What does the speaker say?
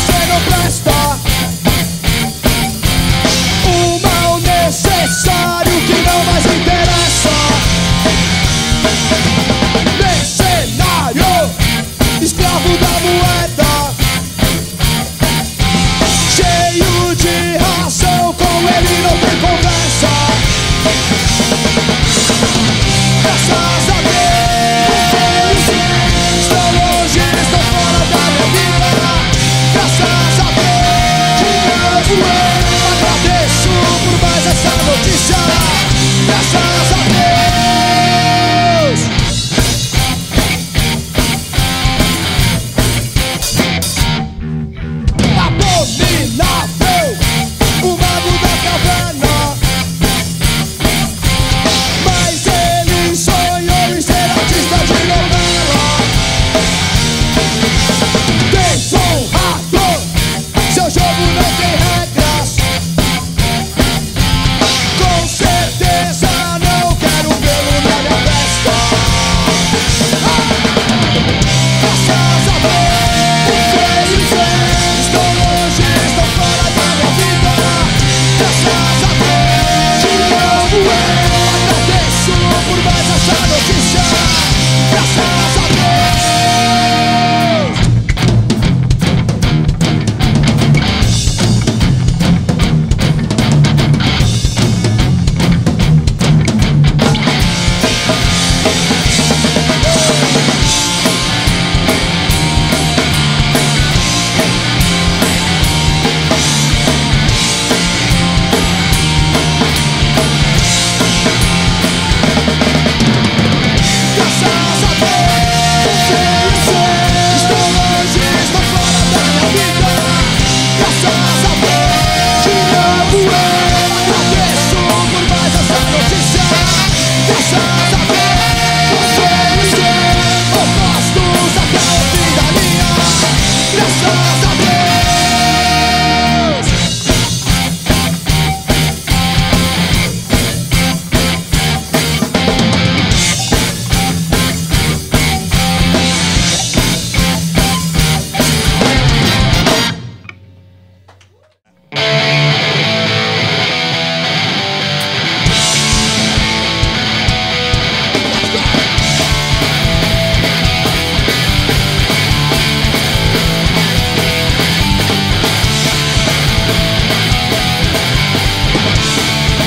você não presta. Um mal necessário que não mais interessa. Mercenário, escravo da moeda, cheio de razão, com ele não tem conversa. Graças a Deus, estou longe, estou fora da minha vida. Graças a Deus, agradeço por mais essa notícia. Graças